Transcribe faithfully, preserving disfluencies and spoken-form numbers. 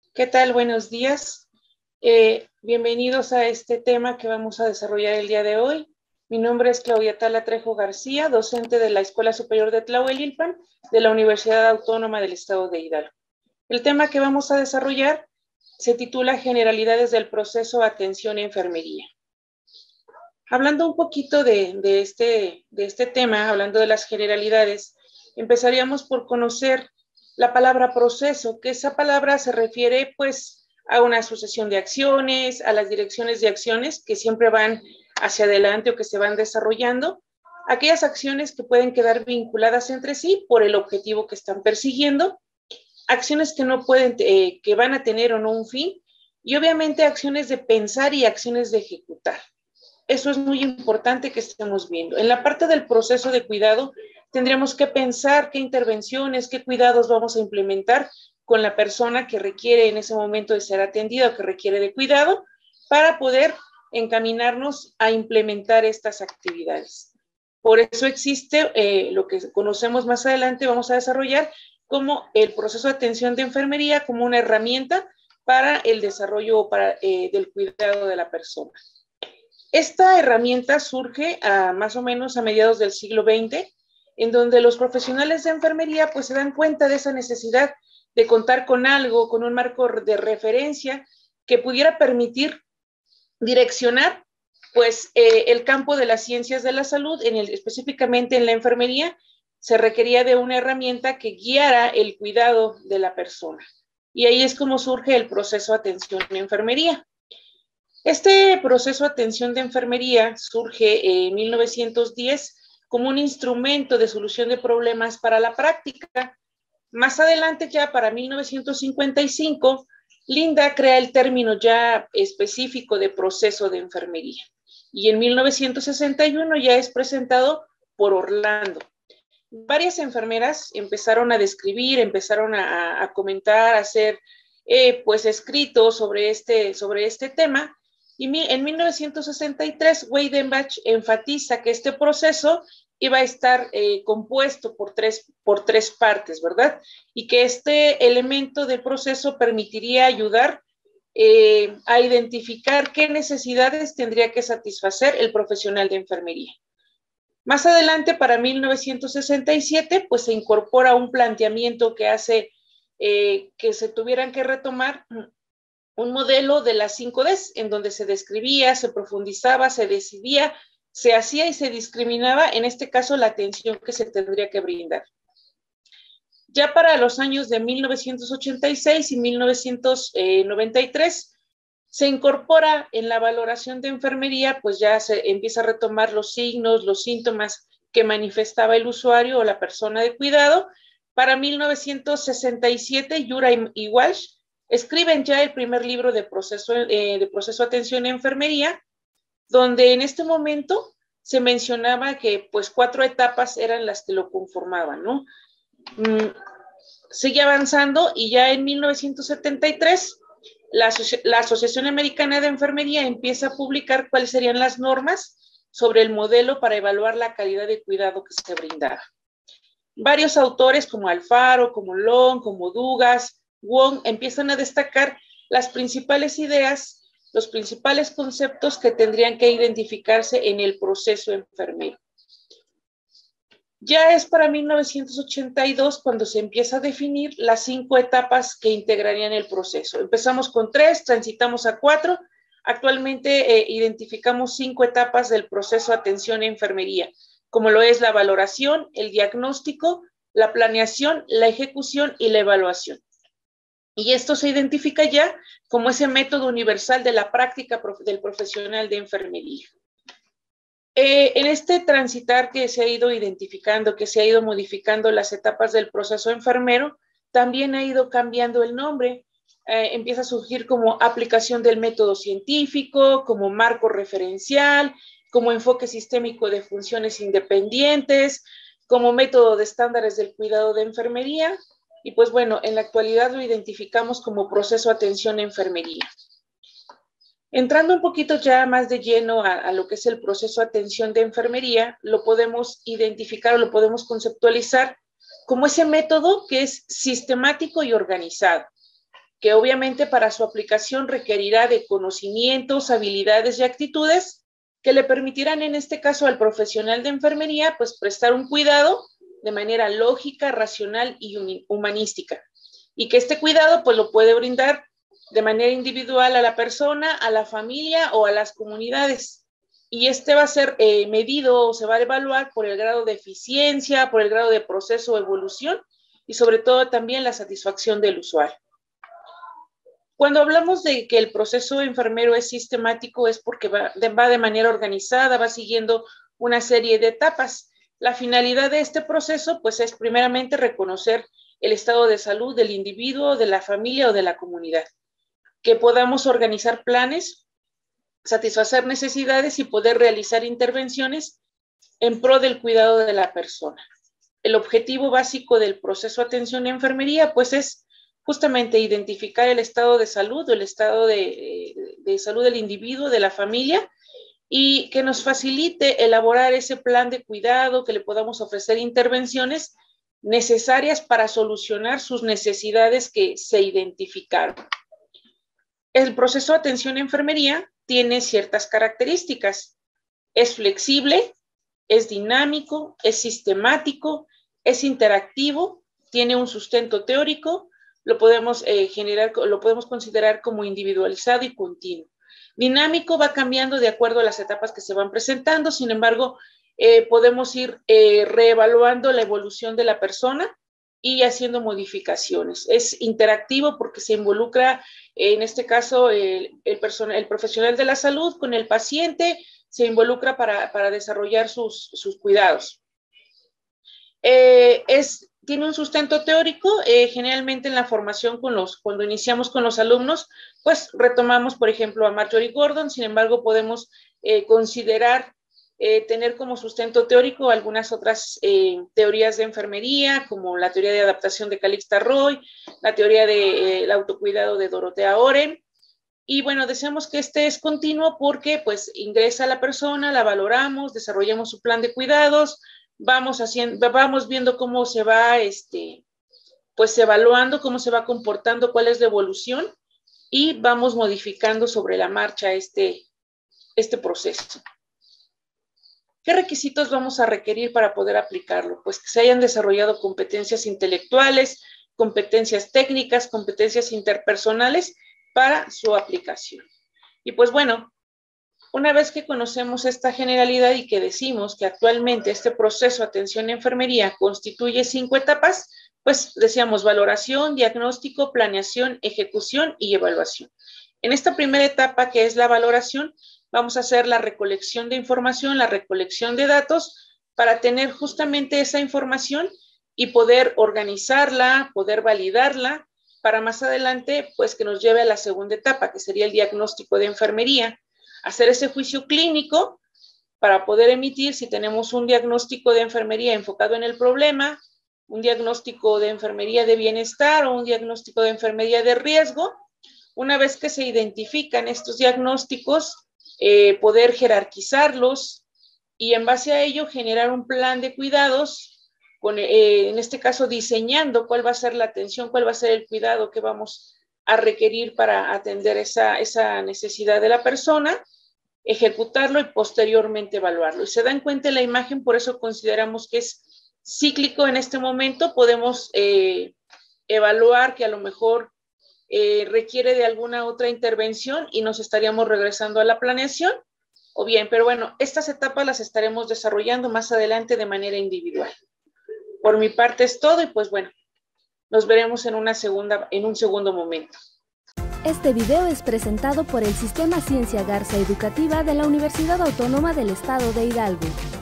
¿Qué tal? Buenos días. Eh, bienvenidos a este tema que vamos a desarrollar el día de hoy. Mi nombre es Claudia Tala Trejo García, docente de la Escuela Superior de Tlahuelilpan de la Universidad Autónoma del Estado de Hidalgo. El tema que vamos a desarrollar se titula Generalidades del proceso Atención y Enfermería. Hablando un poquito de, de, este, de este tema, hablando de las generalidades, empezaríamos por conocer la palabra proceso, que esa palabra se refiere pues a una sucesión de acciones, a las direcciones de acciones que siempre van hacia adelante o que se van desarrollando, aquellas acciones que pueden quedar vinculadas entre sí por el objetivo que están persiguiendo, acciones que no pueden, eh, que van a tener o no un fin, y obviamente acciones de pensar y acciones de ejecutar. Eso es muy importante que estemos viendo. En la parte del proceso de cuidado, tendríamos que pensar qué intervenciones, qué cuidados vamos a implementar con la persona que requiere en ese momento de ser atendida o que requiere de cuidado para poder encaminarnos a implementar estas actividades. Por eso existe eh, lo que conocemos más adelante, vamos a desarrollar como el proceso de atención de enfermería como una herramienta para el desarrollo para, eh, del cuidado de la persona. Esta herramienta surge a, más o menos a mediados del siglo veinte, en donde los profesionales de enfermería pues se dan cuenta de esa necesidad de contar con algo, con un marco de referencia que pudiera permitir direccionar pues eh, el campo de las ciencias de la salud, en el, específicamente en la enfermería, se requería de una herramienta que guiara el cuidado de la persona. Y ahí es como surge el proceso de atención en enfermería. Este proceso de atención de enfermería surge en mil novecientos diez como un instrumento de solución de problemas para la práctica. Más adelante, ya para mil novecientos cincuenta y cinco, Linda crea el término ya específico de proceso de enfermería. Y en mil novecientos sesenta y uno ya es presentado por Orlando. Varias enfermeras empezaron a describir, empezaron a, a comentar, a hacer eh, pues escritos sobre este, sobre este tema. Y en mil novecientos sesenta y tres, Weidenbach enfatiza que este proceso iba a estar eh, compuesto por tres, por tres partes, ¿verdad? Y que este elemento del proceso permitiría ayudar eh, a identificar qué necesidades tendría que satisfacer el profesional de enfermería. Más adelante, para mil novecientos sesenta y siete, pues se incorpora un planteamiento que hace eh, que se tuvieran que retomar un modelo de las cinco Ds, en donde se describía, se profundizaba, se decidía, se hacía y se discriminaba, en este caso, la atención que se tendría que brindar. Ya para los años de mil novecientos ochenta y seis y mil novecientos noventa y tres, se incorpora en la valoración de enfermería, pues ya se empieza a retomar los signos, los síntomas que manifestaba el usuario o la persona de cuidado. Para mil novecientos sesenta y siete, Yura y Walsh escriben ya el primer libro de proceso, eh, de proceso de atención en enfermería, donde en este momento se mencionaba que pues cuatro etapas eran las que lo conformaban, ¿no? Mm, sigue avanzando y ya en mil novecientos setenta y tres la, la Asociación Americana de Enfermería empieza a publicar cuáles serían las normas sobre el modelo para evaluar la calidad de cuidado que se brindaba. Varios autores como Alfaro, como Long, como Dugas, Wong, empiezan a destacar las principales ideas, los principales conceptos que tendrían que identificarse en el proceso enfermero. Ya es para mil novecientos ochenta y dos cuando se empieza a definir las cinco etapas que integrarían el proceso. Empezamos con tres, transitamos a cuatro. Actualmente eh, identificamos cinco etapas del proceso de atención en enfermería, como lo es la valoración, el diagnóstico, la planeación, la ejecución y la evaluación. Y esto se identifica ya como ese método universal de la práctica del profesional de enfermería. Eh, en este transitar que se ha ido identificando, que se ha ido modificando las etapas del proceso enfermero, también ha ido cambiando el nombre. Eh, empieza a surgir como aplicación del método científico, como marco referencial, como enfoque sistémico de funciones independientes, como método de estándares del cuidado de enfermería. Y pues bueno, en la actualidad lo identificamos como proceso de atención en enfermería. Entrando un poquito ya más de lleno a, a lo que es el proceso de atención de enfermería, lo podemos identificar o lo podemos conceptualizar como ese método que es sistemático y organizado. que obviamente para su aplicación requerirá de conocimientos, habilidades y actitudes que le permitirán en este caso al profesional de enfermería pues prestar un cuidado de manera lógica, racional y humanística, y que este cuidado pues lo puede brindar de manera individual a la persona, a la familia o a las comunidades. Y este va a ser eh, medido o se va a evaluar por el grado de eficiencia, por el grado de proceso o evolución y sobre todo también la satisfacción del usuario. Cuando hablamos de que el proceso enfermero es sistemático es porque va de, va de manera organizada, va siguiendo una serie de etapas. La finalidad de este proceso pues es primeramente reconocer el estado de salud del individuo, de la familia o de la comunidad, que podamos organizar planes, satisfacer necesidades y poder realizar intervenciones en pro del cuidado de la persona. El objetivo básico del proceso de atención en enfermería pues es justamente identificar el estado de salud o el estado de, de salud del individuo, de la familia, y que nos facilite elaborar ese plan de cuidado, que le podamos ofrecer intervenciones necesarias para solucionar sus necesidades que se identificaron. El proceso de atención en enfermería tiene ciertas características. Es flexible, es dinámico, es sistemático, es interactivo, tiene un sustento teórico, lo podemos eh, generar, lo podemos considerar como individualizado y continuo. Dinámico va cambiando de acuerdo a las etapas que se van presentando, sin embargo, eh, podemos ir eh, reevaluando la evolución de la persona y haciendo modificaciones. Es interactivo porque se involucra, eh, en este caso, el, el, persona, el profesional de la salud con el paciente, se involucra para, para desarrollar sus, sus cuidados. Eh, es, tiene un sustento teórico, eh, generalmente en la formación con los, cuando iniciamos con los alumnos, pues retomamos, por ejemplo, a Marjorie Gordon, sin embargo, podemos eh, considerar eh, tener como sustento teórico algunas otras eh, teorías de enfermería, como la teoría de adaptación de Calixta Roy, la teoría del eh, autocuidado de Dorothea Oren. Y bueno, deseamos que este es continuo porque pues ingresa la persona, la valoramos, desarrollamos su plan de cuidados, vamos haciendo, vamos viendo cómo se va, este, pues evaluando, cómo se va comportando, cuál es la evolución y vamos modificando sobre la marcha este, este proceso. ¿Qué requisitos vamos a requerir para poder aplicarlo? Pues que se hayan desarrollado competencias intelectuales, competencias técnicas, competencias interpersonales para su aplicación. Y pues bueno, una vez que conocemos esta generalidad y que decimos que actualmente este proceso de atención en enfermería constituye cinco etapas, pues decíamos valoración, diagnóstico, planeación, ejecución y evaluación. En esta primera etapa, que es la valoración, vamos a hacer la recolección de información, la recolección de datos para tener justamente esa información y poder organizarla, poder validarla, para más adelante, pues que nos lleve a la segunda etapa, que sería el diagnóstico de enfermería. Hacer ese juicio clínico para poder emitir si tenemos un diagnóstico de enfermería enfocado en el problema, un diagnóstico de enfermería de bienestar o un diagnóstico de enfermería de riesgo. Una vez que se identifican estos diagnósticos, eh, poder jerarquizarlos y en base a ello generar un plan de cuidados, con, eh, en este caso diseñando cuál va a ser la atención, cuál va a ser el cuidado que vamos a requerir para atender esa, esa necesidad de la persona, ejecutarlo y posteriormente evaluarlo. Y se dan cuenta en la imagen, por eso consideramos que es cíclico en este momento. Podemos eh, evaluar que a lo mejor eh, requiere de alguna otra intervención y nos estaríamos regresando a la planeación, o bien, pero bueno, estas etapas las estaremos desarrollando más adelante de manera individual. Por mi parte es todo y pues bueno, nos veremos en, una segunda, en un segundo momento. Este video es presentado por el Sistema Ciencia Garza Educativa de la Universidad Autónoma del Estado de Hidalgo.